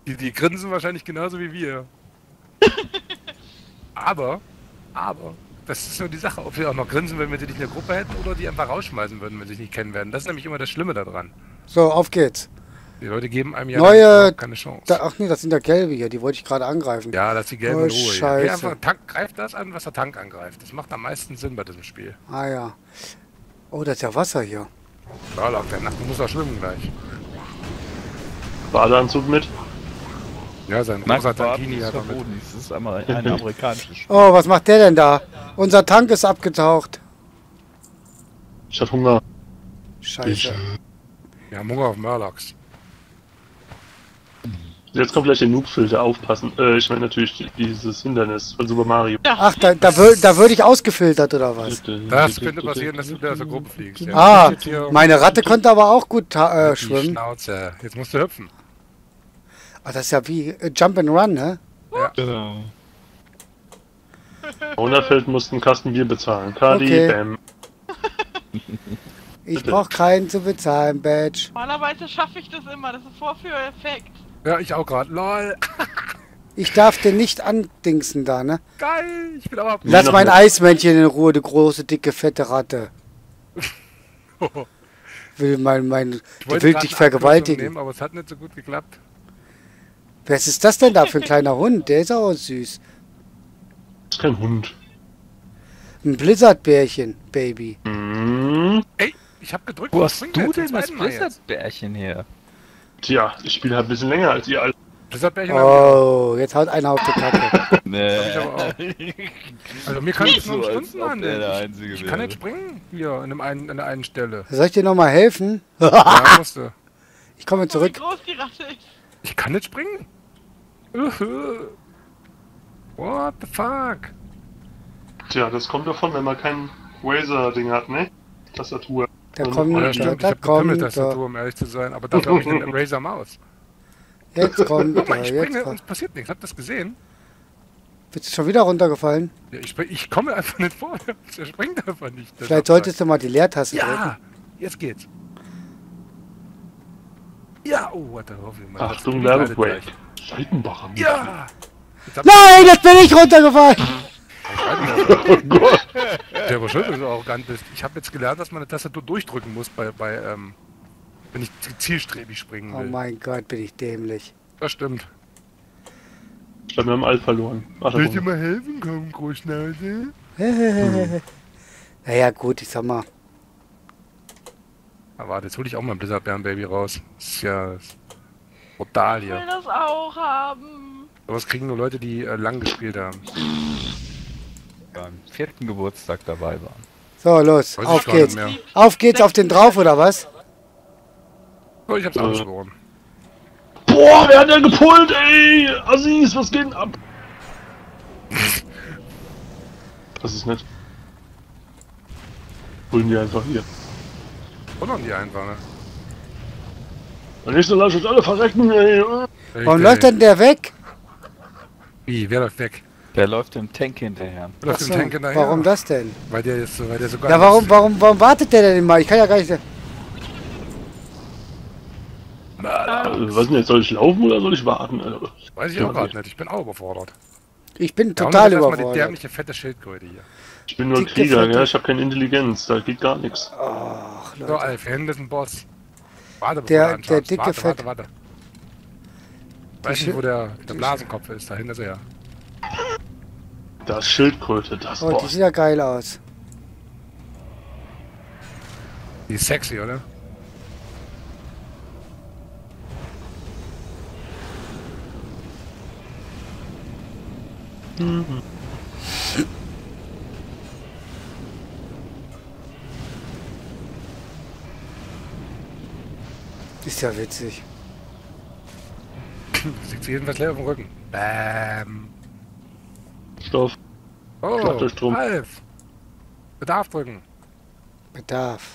Die grinsen wahrscheinlich genauso wie wir. Aber, das ist nur die Sache, ob wir auch noch grinsen, wenn wir sie nicht in der Gruppe hätten oder die einfach rausschmeißen würden, wenn sie sich nicht kennen werden. Das ist nämlich immer das Schlimme daran. So, auf geht's. Die Leute geben einem ja dann Neue... überhaupt keine Chance. Ach nee, das sind ja gelbe hier. Die wollte ich gerade angreifen. Ja, lass die gelben Oh, in Ruhe. Hier. Geh Scheiße. einfach, greift das an, was der Tank angreift. Das macht am meisten Sinn bei diesem Spiel. Ah ja. Oh, das ist ja Wasser hier. Da lag der Nacht, du musst auch schwimmen gleich. Badeanzug mit. Ja, sein rosa Tankini hat er mit. Das ist einmal ein amerikanisches Spiel. Oh, was macht der denn da? Unser Tank ist abgetaucht. Ich hab Hunger. Scheiße. Wir haben Hunger auf Murlocs. Jetzt kommt gleich der Noob-Filter, aufpassen. Ich meine natürlich dieses Hindernis von Super Mario. Ach, da würde ich ausgefiltert, oder was? Das könnte passieren, dass du wieder aus der Gruppe fliegst. Ja, Ah, jetzt hier meine Ratte konnte aber auch gut die schwimmen. Schnauze. Jetzt musst du hüpfen. Ah, das ist ja wie Jump and Run, ne? Genau. Runterfeld mussten einen Kasten Bier bezahlen. Kadi, Okay. Bam. Ich brauch keinen zu bezahlen, Badge. Normalerweise schaffe ich das immer, das ist Vorführeffekt. Ja, ich auch gerade. LOL. Ich darf den nicht andingsen da, ne? Geil. Ich bin aber... Lass noch mein nicht. Eismännchen in Ruhe, du große, dicke, fette Ratte. Will Ich will wollte dich gerade eine Abkürzung vergewaltigen. nehmen, aber es hat nicht so gut geklappt. Was ist das denn da für ein kleiner Hund? Der ist auch süß. Das ist kein Hund. Ein Blizzardbärchen, Baby. Hm. Ey, ich hab gedrückt. Wo hast bringt du jetzt denn zum das zweiten Mal jetzt? Blizzard-Bärchen her? Tja, ich spiele halt ein bisschen länger als ihr alle. Blizzardbärchen hab ich auch. Oh, jetzt haut einer auf die Kacke. Nee. Ich aber auch. Also mir kann es nur So, einen als ob Stundenmann. der der Ich, Einzige ich wäre. kann nicht springen hier an der einen Stelle. Soll ich dir nochmal helfen? Ja, musst du. Ich komme Wie zurück. groß die Ratte ist. Ich kann nicht springen. What the fuck? Tja, das kommt davon, wenn man kein Razer-Ding hat, ne? Tastatur. Da Und- kommt, Ja, Ja, stimmt. Ich da hab eine kommt, Pimmeltastatur, um ehrlich zu sein, aber dafür habe ich eine Razer Maus. jetzt kommt, Guck mal, ich jetzt springe und kommt. es passiert nichts. Habt ihr das gesehen? Bist du schon wieder runtergefallen? Ja, ich komme einfach nicht vor. Der springt einfach nicht. der Vielleicht Satzsack. solltest du mal die Leertaste drücken. Ja, jetzt geht's. Ja, oh, warte, hoffe ich mal. Achtung, das leidet Werbebreak. gleich. Seitenbacher. Ja! Jetzt hab Nein, jetzt bin ich runtergefallen! Oh Gott. Der aber schön, dass du arrogant bist. Ich habe jetzt gelernt, dass man eine Tastatur durchdrücken muss, wenn ich zielstrebig springen Oh will. mein Gott, bin ich dämlich. Das stimmt. Ich glaube, wir haben alle verloren. Warte Soll ich dir mal. mal helfen, komm, Großschnauze? Naja, gut, ich sag mal. Aber warte, jetzt hol ich auch mal ein Blizzardbären-Baby raus. Das ist ja brutal Ich will hier. das auch haben. Sowas kriegen nur Leute, die lang gespielt haben. Beim 4. Geburtstag dabei waren. So, los, Weiß ich auf gar nicht geht's. mehr. Auf geht's auf den drauf, oder was? Oh, ich hab's angeschworen. Boah, wer hat denn gepult, ey? Assis, was geht denn ab? Das ist nett. Holen die einfach hier. Wundern die einfach, ne? Und nicht so lass uns alle verrecken, ey. Warum Richtig. läuft denn der weg? Wie? Wer läuft weg? Der läuft dem Tank hinterher. Wer läuft dem Achso, Tank hinterher? warum das denn? Weil der jetzt so geil Ja, ist. warum wartet der denn immer? Ich kann ja gar nicht... Was denn jetzt? Soll ich laufen oder soll ich warten? Also, Weiß ich auch gerade nicht. Ich bin auch überfordert. Ich bin Ja, total und jetzt erstmal die überfordert. dämliche, fette Schildkröte hier. ich bin nur ein Dicke Krieger, Fette. ja? Ich habe keine Intelligenz, da geht gar nichts. Ach, So, Leute. Alf, hier hinten ist ein Boss. Warte, bevor Der- du anschaust. der dicke warte, Fett- Warte. Weiß nicht, wo der Blasenkopf ist. Da hinten ist er ja. Das Schildkröte, das Oh, die Boss. sieht ja geil aus. Die ist sexy, oder? Ist ja witzig. Sieht sie jedenfalls leer auf dem Rücken. Bäm. Stoff. Oh, Schlag durch drum. Alf. Bedarf drücken. Bedarf.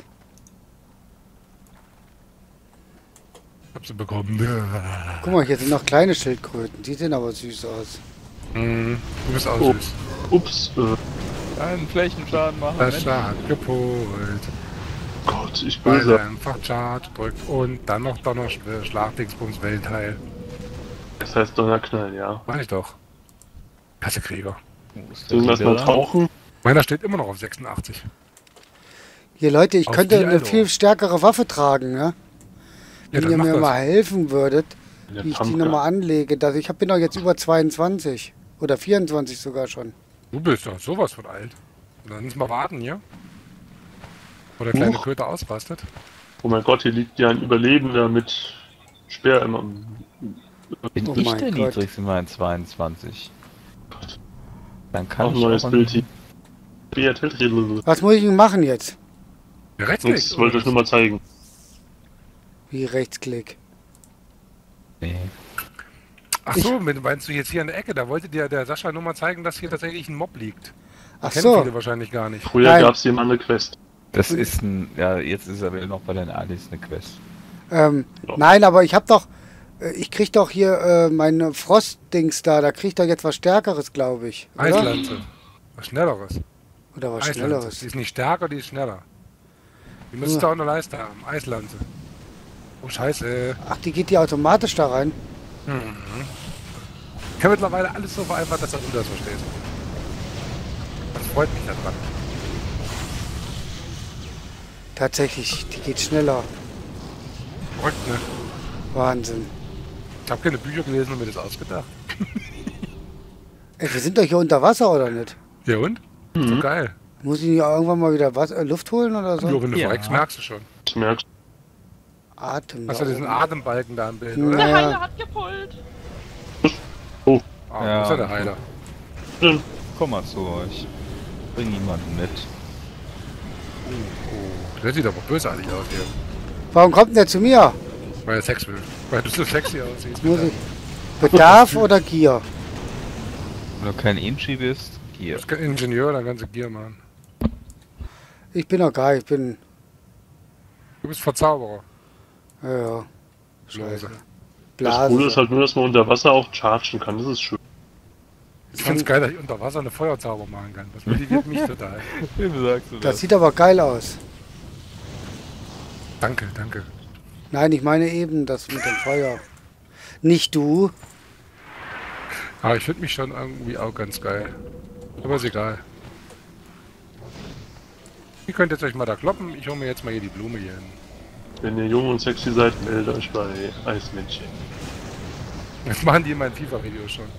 Hab sie bekommen. Guck mal, hier sind noch kleine Schildkröten. Die sehen aber süß aus. Mhm. Du bist auch Oh. süß. Ups, Einen Flächenschaden machen. Das Schlag gepolt. Gott, ich Weil böse. er einfach Chart drückt und dann noch Donnerschlag, Dingsbums, Weltteil. Das heißt Donnerknall, ja. Mach ich doch. Kassekrieger. Wo ist Wir müssen erstmal Leader? tauchen. Meiner steht immer noch auf 86. Hier, Leute, ich Auf könnte die eine Alter. viel stärkere Waffe tragen, ne? Ja, Wenn dann ihr mach mir das. mal helfen würdet, Der wie ich die Pumpgun. nochmal anlege. Bin doch jetzt über 22. Oder 24 sogar schon. Du bist doch sowas von alt. Dann müssen wir warten, ja? Oder der kleine Huch. Köter ausrastet. Oh mein Gott, hier liegt ja ein Überlebender mit Speer immer. Bin Oh ich mein der Gott. niedrigste mal in 22? Dann kann Auch ein ich neues auch Bild hier. Beat hält Riddle. Was muss ich denn machen jetzt? Ja, Rechtsklick. Das wollte ich euch nur mal zeigen. Wie Rechtsklick. Nee. Ach so, meinst du jetzt hier in der Ecke? Da wollte dir der Sascha nur mal zeigen, dass hier tatsächlich ein Mob liegt. Ach Kennen so. viele wahrscheinlich gar nicht. Früher Nein. gab es hier mal eine Quest. Das ist ein. Ja, jetzt ist er wieder noch bei den Alice eine Quest. Ja. Nein, aber ich ich krieg doch hier meine Frostdings da krieg ich doch jetzt was Stärkeres, glaube ich. Oder? Eislanze. Was Schnelleres. Oder was Eislanze. Schnelleres. Die ist nicht stärker, die ist schneller. Die müsstest du auch eine Leiste haben. Eislanze. Oh, scheiße. Ach, die geht die automatisch da rein. Ich kann mittlerweile alles so vereinfacht, dass du das verstehst. Das freut mich daran. Tatsächlich, die geht schneller. Verrückt, ne? Wahnsinn. Ich habe keine Bücher gelesen und mir das ausgedacht. Ey, wir sind doch hier unter Wasser, oder nicht? Ja und? Ist doch geil. Muss ich nicht irgendwann mal wieder Luft holen oder so? Ja, wenn du Ja. verreckst, merkst du schon. Ich merke, Atem. Hast da du diesen oben. Atembalken da im Bild, Ja. oder? Der Ja. Heiler hat gepult. Ah, Ja. wo ist ja der Heiler? Komm mal zu euch. Bring jemanden mit. Oh, der sieht aber bösartig aus hier. Warum kommt denn der zu mir? Weil er Sex will. Weil du so sexy aussiehst. Muss ich Bedarf oder Gier? Wenn du kein Inchi bist, Du hier. bist kein Ingenieur, dann kannst du Gier machen. Ich bin doch geil, ich bin. Du bist Verzauberer. Ja. Blase. das Coole ist Blase. halt nur, dass man unter Wasser auch chargen kann. Das ist schön. Ich find's geil, dass ich unter Wasser eine Feuerzauber machen kann. Das motiviert mich total. Wie sagst du Das sieht aber geil aus. Danke, danke. Nein, ich meine eben das mit dem Feuer. Nicht du. Aber ich finde mich schon irgendwie auch ganz geil. Aber ist egal. Ihr könnt jetzt euch mal da kloppen. Ich hole mir jetzt mal hier die Blume hier hin. Wenn ihr jung und sexy seid, meldet euch bei Eismännchen. Das machen die in meinen FIFA-Videos schon.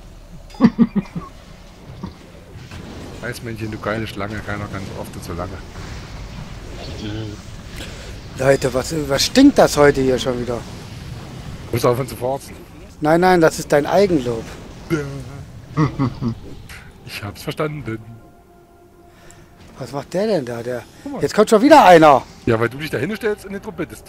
Eismännchen, du geile Schlange. Keiner kann so oft und so lange. Leute, was stinkt das heute hier schon wieder? Muss aufhören zu forzen. Nein, nein, das ist dein Eigenlob. Ich hab's verstanden. Was macht der denn da? Jetzt kommt schon wieder einer. Ja, weil du dich da hinstellst und den Trupp bittest.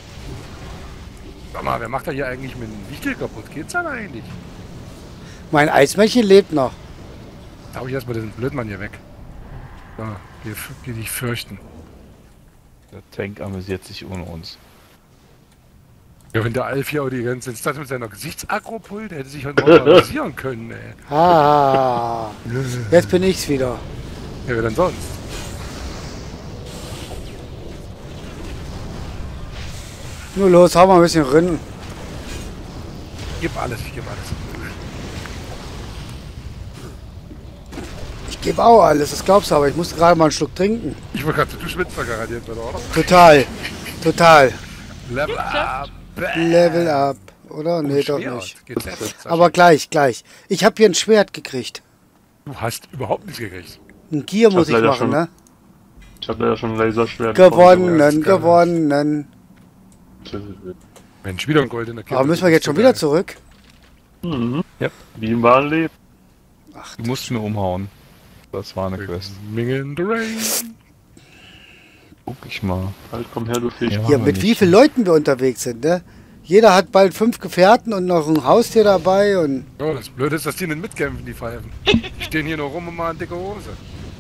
Sag mal, wer macht da hier eigentlich mit dem Wichtel kaputt? Geht's da eigentlich? Mein Eismännchen lebt noch. Da hau ich erstmal diesen Blödmann hier weg. So, geh dich fürchten. Der Tank amüsiert sich ohne uns. Ja, wenn der Alf hier auch die ganze Zeit mit seiner Gesichtsagropult, der hätte sich heute mal amüsieren können, ey. Ah, jetzt bin ich's wieder. Ja, wer denn sonst? Nur los, hau mal ein bisschen rein. Gib alles, ich geb alles. Ich gebe auch alles, das glaubst du, aber ich musste gerade mal einen Schluck trinken. Ich wollte gerade, du schwitzt da garantiert, oder? Total. Total. Level up. Level up. Oder? Nee, doch Schwert. nicht. Geht's jetzt? Aber gleich. Ich habe hier ein Schwert gekriegt. Du hast überhaupt nichts gekriegt. Ein Gier Ich muss hab ich leider machen, schon- ne? Ich habe ja schon ein Laserschwert. Gewonnen, gewonnen. Mensch, wieder ein goldener Aber müssen wir jetzt schon wieder zurück? Mhm. Ja. Wie im wahren Leben. Du musst nur umhauen. Das war eine Quest. Ming in the rain. Guck ich mal. Halt, komm her, du Fisch. Ja. Hier, aber mit nicht. wie vielen Leuten wir unterwegs sind, ne? Jeder hat bald 5 Gefährten und noch ein Haustier dabei und... Oh, das Blöde ist, dass die nicht mitkämpfen, die Pfeifen. Die stehen hier nur rum und machen dicke Hose.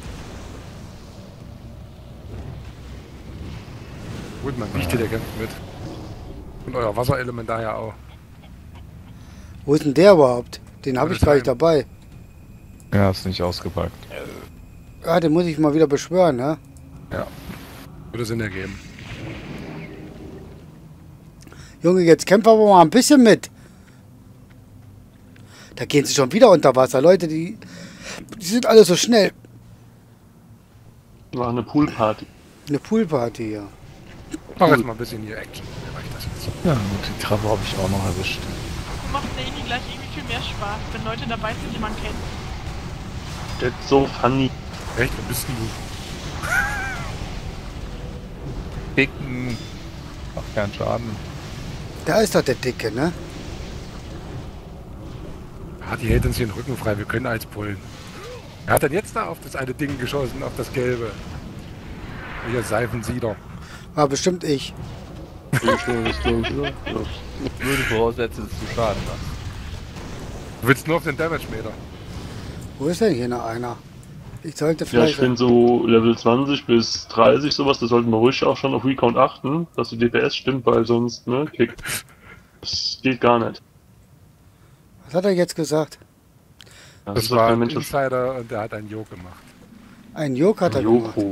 Gut, mein Wichte, der kämpft mit. Und euer Wasserelement ja auch. Wo ist denn der überhaupt? Den habe ich gar nicht Heim. dabei. Ja, ist nicht ausgepackt. Ja, den muss ich mal wieder beschwören, ne? Würde Sinn ergeben. Junge, jetzt kämpfen wir mal ein bisschen mit. Da gehen sie schon wieder unter Wasser. Leute, die sind alle so schnell. War eine Poolparty. Eine Poolparty, ja. Mach jetzt mal ein bisschen hier Action. Mir reicht das jetzt. Ja, gut, die Krabbe habe ich auch noch erwischt. So macht Daily gleich irgendwie viel mehr Spaß, wenn Leute dabei sind, die man kennt. That's so funny. Echt? Wer bist denn du? Dicken. Macht keinen Schaden. Da ist doch der Dicke, ne? Ah, die hält uns hier den Rücken frei, wir können eins pullen. Wer hat denn jetzt da auf das eine Ding geschossen, auf das Gelbe? Hier, Seifensieder. War bestimmt ich. Ich würde voraussetzen, dass du Schaden machst. Du willst nur auf den Damage-Meter. Wo ist denn hier noch einer? Ich sollte Ja, ich vielleicht... finde so Level 20 bis 30 sowas, da sollten wir ruhig auch schon auf Recount achten, dass die DPS stimmt, weil sonst, ne, kickt. Das geht gar nicht. Was hat er jetzt gesagt? Das ist doch war kein ein Mensch. Insider und der hat einen Joke gemacht. Ein Jok hat er gemacht. Joko.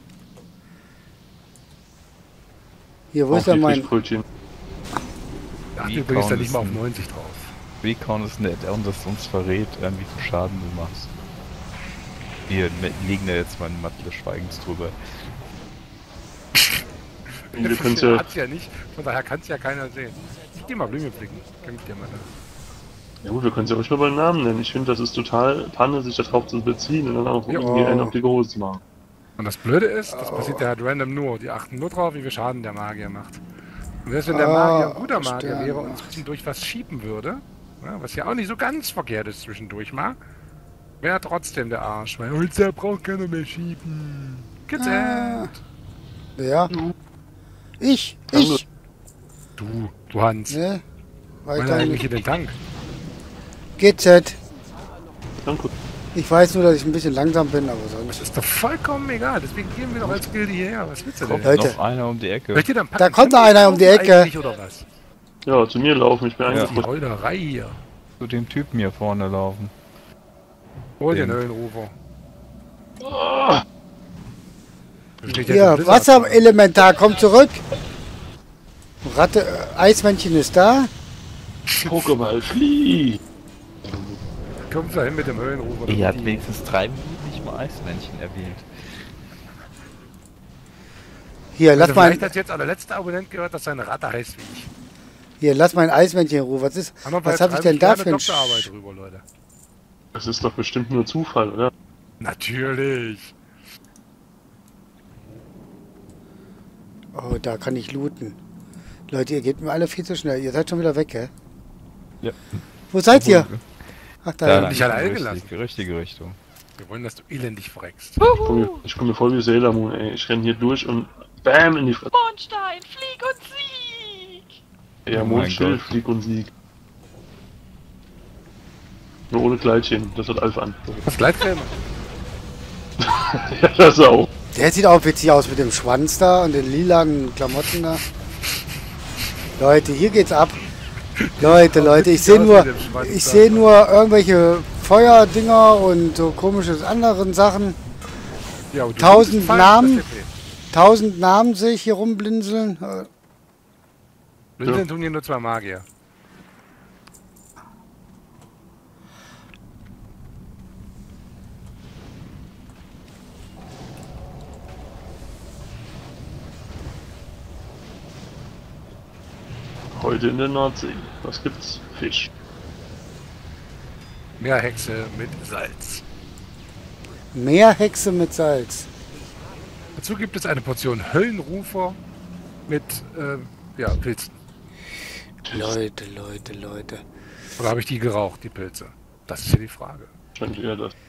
Hier, wo ist denn mein... Brötchen. Der hat Wie übrigens da kaum nicht mal auf ist ein- 90 drauf. Recon ist nett und das uns verrät, wie viel Schaden du machst. Wir legen da jetzt mal einen Matt des Schweigens drüber. Wir können's ja, Hat's ja nicht, von daher kann es ja keiner sehen. Ich geh mal Blume pflücken. Kann ich dir mal ja gut, wir können es ja ruhig mal beim Namen nennen. Ich finde, das ist total Panne, sich darauf zu beziehen und dann auch Ja. irgendwie einen auf die Hose zu machen. Und das Blöde ist, das passiert ja halt random nur. Die achten nur drauf, wie viel Schaden der Magier macht. Und selbst wenn der Magier ein guter Magier Stern. wäre und zwischendurch was schieben würde, ja, was ja auch nicht so ganz verkehrt ist zwischendurch mal, wäre er trotzdem der Arsch. Weil der braucht keiner mehr schieben. Gezählt. Ja. Ich. Du Hans. Ne? Meine Weiter eigentlich nicht. hier den Tank. GZ. Danke. Ich weiß nur, dass ich ein bisschen langsam bin, aber Das sonst... ist doch vollkommen egal. Deswegen gehen wir doch als Gilde hierher. Was willst du denn? Leute. Noch einer um die Ecke. Soll ich dir dann Da kommt noch einer um die Ecke. Eigentlich, oder was? Ja, zu mir laufen, ich bin Ja. Die eingefroren. Heulerei hier. Zu dem Typen hier vorne laufen. Hol den Den. Höllenrufer. Hier, Wasserelementar, komm zurück. Ratte, Eismännchen ist da. Pokéball, flieh! Kommst du hin mit dem Höllenrufer? Er hat wenigstens 3 Minuten nicht mal Eismännchen erwähnt. Hier, Also lass vielleicht mein, hat jetzt allerletzter Abonnent gehört, dass seine Ratte heißt wie ich. hier, lass mein Eismännchen in Ruhe. Was ist, was habe ich denn da für ein... Doktorarbeit drüber, Leute? Das ist doch bestimmt nur Zufall, oder? Natürlich. Oh, da kann ich looten. Leute, ihr geht mir alle viel zu schnell. Ihr seid schon wieder weg, gell? Ja. Wo seid ihr? Ach, da. Ja, Ja, dich alleine gelassen. Richtige Richtung. Wir wollen, dass du elendig verreckst. Ich komme mir voll wie Sailor Moon, ey. Ich renn hier durch und BAM in die Fresse. Mondstein, flieg und sieg! Ja, Oh mein Mondschild, Gott. Flieg und Sieg. Nur ohne Kleidchen, das hat Alpha an. Was Gleitfilme? Ja, das auch. Der sieht auch witzig aus mit dem Schwanz da und den lilanen Klamotten da. Leute, hier geht's ab. Leute, ich sehe nur, irgendwelche Feuerdinger und so komische anderen Sachen. Ja, und du 1000 bist falsch, Namen? das TP. 1000 Namen sehe ich hier rumblinzeln. Blinzeln tun hier nur 2 Magier. Heute in der Nordsee. Was gibt's? Fisch. Meerhexe mit Salz. Meerhexe mit Salz. Dazu gibt es eine Portion Höllenrufer mit ja, Pilzen. Leute. Oder habe ich die geraucht, die Pilze? Das ist ja die Frage. Wahrscheinlich eher das.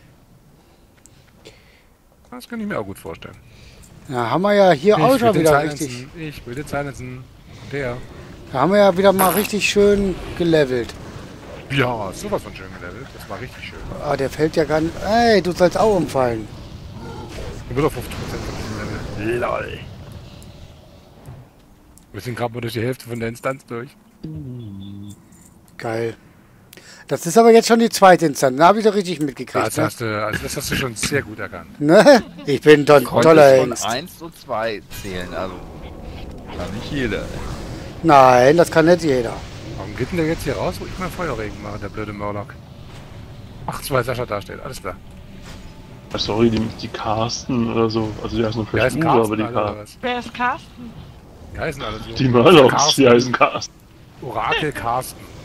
Das kann ich mir auch gut vorstellen. Da haben wir ja hier auch will schon den wieder silenzen. richtig. Ich will den silenzen. Der. Da haben wir ja wieder mal richtig schön gelevelt. Ja, sowas von schön gelevelt. Das war richtig schön. Ah, der fällt ja gar nicht. Ey, du sollst auch umfallen. Ich bin auf 50% von diesem Level. LOL. Wir sind gerade mal durch die Hälfte von der Instanz durch. Geil. Das ist aber jetzt schon die zweite Instanz. Da habe ich doch richtig mitgekriegt. Das Ne? hast du schon sehr gut erkannt. Ne? Ich bin doch ein toller von Hengst. 1 und 2 zählen, also kann nicht jeder. Nein, das kann nicht jeder. Warum geht denn der jetzt hier raus, wo ich mal Feuerregen mache, der blöde Murloc? Ach, weil Sascha da steht, alles klar. Sorry, die Carsten oder so. Also die heißen nur Die heißen vielleicht Uwe, aber Carsten die alle, oder Carsten. was? Wer ist Carsten? Die heißen alle so. Die Murlocs, Carsten. die heißen Carsten. Orakel Carsten.